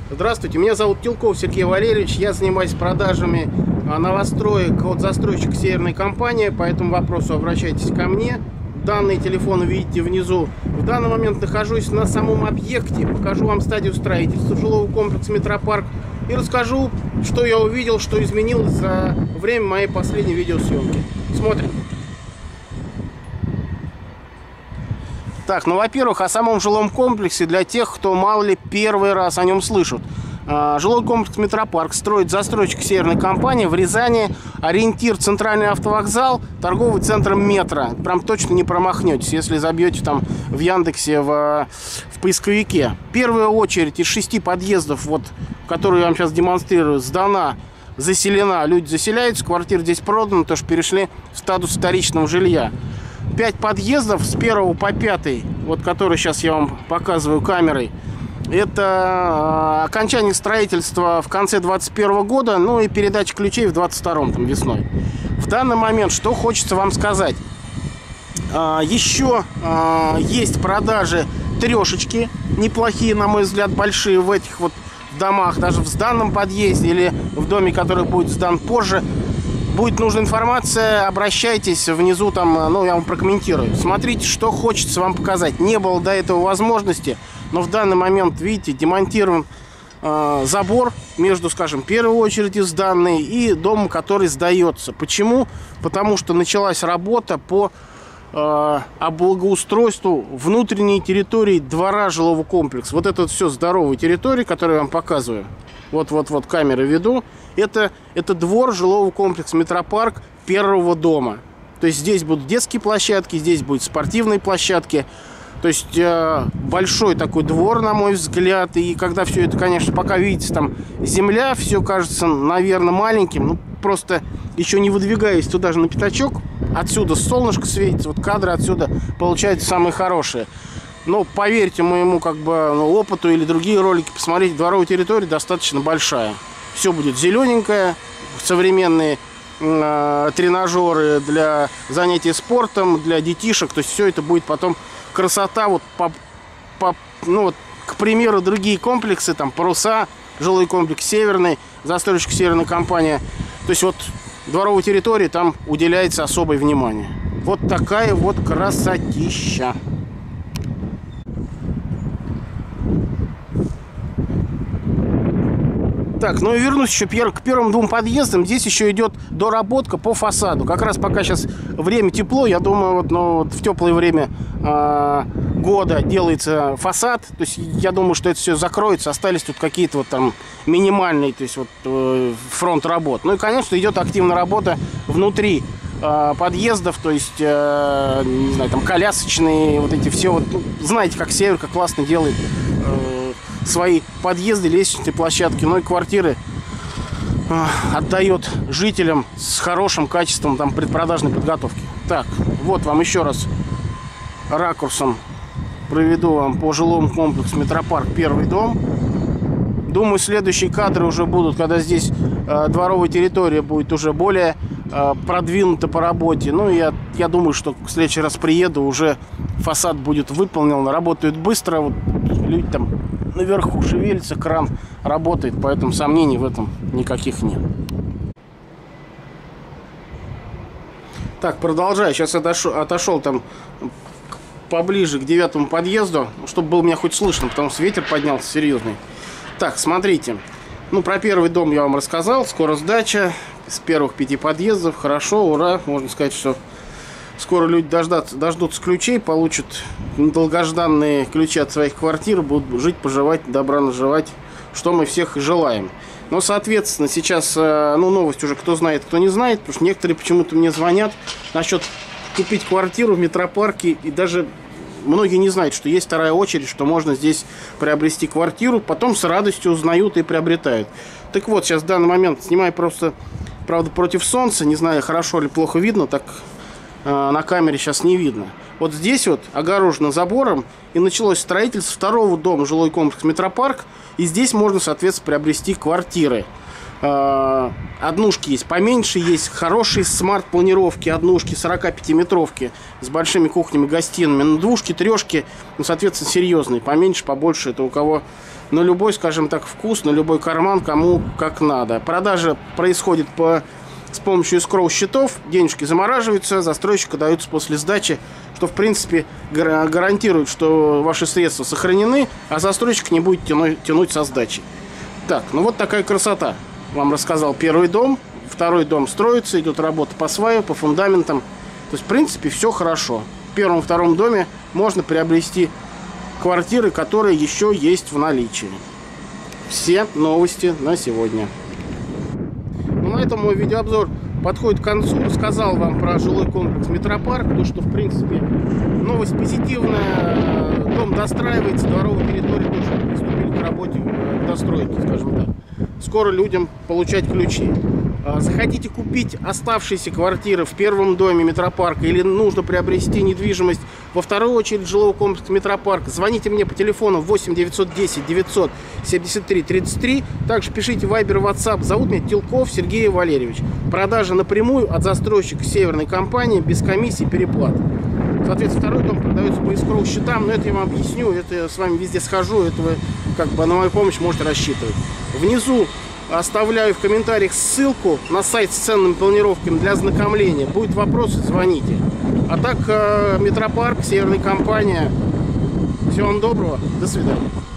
Здравствуйте, меня зовут Тилков Сергей Валерьевич. Я занимаюсь продажами новостроек от застройщика Северной компании. По этому вопросу обращайтесь ко мне. Данные телефоны видите внизу. В данный момент нахожусь на самом объекте. Покажу вам стадию строительства жилого комплекса Метропарк и расскажу, что я увидел, что изменилось за время моей последней видеосъемки. Смотрим. Так, ну, во-первых, о самом жилом комплексе для тех, кто, мало ли, первый раз о нем слышит. Жилой комплекс Метропарк строит застройщик Северной компании в Рязани. Ориентир — центральный автовокзал, торговый центр Метро. Прям точно не промахнетесь, если забьете там в Яндексе, в поисковике. Первая очередь из 6 подъездов, вот, которую я вам сейчас демонстрирую, сдана, заселена. Люди заселяются, квартиры здесь проданы, тоже перешли в статус вторичного жилья. 5 подъездов с 1 по 5, вот который сейчас я вам показываю камерой. Это окончание строительства в конце 2021 года, ну и передача ключей в 2022 там, весной. В данный момент что хочется вам сказать. Еще есть продажи трешечки, неплохие, на мой взгляд, большие в этих вот домах, даже в сданном подъезде или в доме, который будет сдан позже. Будет нужна информация, обращайтесь внизу, там, ну, я вам прокомментирую. Смотрите, что хочется вам показать. Не было до этого возможности, но в данный момент, видите, демонтирован забор между, скажем, первой очередью сданной и домом, который сдается. Почему? Потому что началась работа по облагоустройству внутренней территории двора жилого комплекса. Вот это все здоровые территории, которые я вам показываю. Вот камеры веду. Это двор жилого комплекса Метропарк первого дома. То есть здесь будут детские площадки, здесь будут спортивные площадки. То есть большой такой двор, на мой взгляд. И когда все это, конечно, пока видите, там земля, все кажется, наверное, маленьким. Ну, просто еще не выдвигаясь туда же на пятачок. Отсюда солнышко светится, вот кадры отсюда получаются самые хорошие. Но поверьте моему опыту или другие ролики, посмотрите, дворовая территория достаточно большая. Все будет зелененькое, современные тренажеры для занятий спортом, для детишек. То есть все это будет потом красота. Вот, к примеру, другие комплексы, там Паруса, жилой комплекс Северный, застройщик Северная компания. То есть вот дворовой территории там уделяется особое внимание. Вот такая вот красотища. Так, ну и вернусь еще к первым 2 подъездам. Здесь еще идет доработка по фасаду. Как раз пока сейчас время тепло, я думаю, вот в теплое время года делается фасад. То есть я думаю, что это все закроется. Остались тут какие-то вот там минимальные, то есть вот фронт работ. Ну и, конечно, идет активная работа внутри подъездов, то есть, не знаю, там колясочные, вот эти все. Вот, знаете, как Северка классно делает свои подъезды, лестничные площадки, ну и квартиры отдает жителям с хорошим качеством там предпродажной подготовки. Так, вот вам еще раз ракурсом проведу вам по жилому комплексу Метропарк первый дом. Думаю, следующие кадры уже будут, когда здесь дворовая территория будет уже более продвинута по работе. Ну, я думаю, что в следующий раз приеду, уже фасад будет выполнен, работает быстро. Вот люди там наверху шевелится, кран работает, поэтому сомнений в этом никаких нет. Так, продолжаю. Сейчас отошел там поближе к 9-му подъезду, чтобы было меня хоть слышно, потому что ветер поднялся серьезный. Так, смотрите. Ну, про первый дом я вам рассказал. Скоро сдача с первых 5 подъездов. Хорошо, ура. Можно сказать, что скоро люди дождутся ключей, получат долгожданные ключи от своих квартир, будут жить, поживать, добра наживать, что мы всех и желаем. Но, соответственно, сейчас, новость уже кто знает, кто не знает, потому что некоторые почему-то мне звонят насчет купить квартиру в Метропарке, и даже многие не знают, что есть вторая очередь, что можно здесь приобрести квартиру, потом с радостью узнают и приобретают. Так вот, сейчас в данный момент снимаю просто, правда, против солнца, не знаю, хорошо или плохо видно, так на камере сейчас не видно. Вот здесь вот огорожено забором, и началось строительство второго дома, жилой комплекс Метропарк, и здесь можно, соответственно, приобрести квартиры. Однушки есть поменьше, есть хорошие смарт-планировки, однушки 45-метровки с большими кухнями, гостиными, но двушки, трешки, ну, соответственно, серьезные, поменьше, побольше, это у кого на любой, скажем так, вкус, на любой карман, кому как надо. Продажа происходит с помощью эскроу-счетов, денежки замораживаются, застройщику даются после сдачи, что, в принципе, гарантирует, что ваши средства сохранены, а застройщик не будет тянуть со сдачи. Так, ну вот такая красота. Вам рассказал первый дом, второй дом строится, идет работа по сваю, по фундаментам. То есть, в принципе, все хорошо. В первом и втором доме можно приобрести квартиры, которые еще есть в наличии. Все новости на сегодня. Ну, на этом мой видеообзор подходит к концу. Рассказал вам про жилой комплекс Метропарк. То, что, в принципе, новость позитивная. Дом достраивается, дворовая территория тоже приступили к работе, к достройке, скажем так. Скоро людям получать ключи. Захотите купить оставшиеся квартиры в первом доме Метропарка или нужно приобрести недвижимость во вторую очередь жилого комплекса Метропарк, звоните мне по телефону 8 910 973 33. Также пишите в Viber, WhatsApp. Зовут меня Телков Сергей Валерьевич. Продажа напрямую от застройщика северной компании без комиссии переплат. Соответственно, второй дом продается по эскроу счетам, но это я вам объясню, это я с вами везде схожу, это вы как бы на мою помощь можете рассчитывать. Внизу оставляю в комментариях ссылку на сайт с ценными планировками для ознакомления. Будут вопросы, звоните. А так, Метропарк, северная компания. Всего вам доброго, до свидания.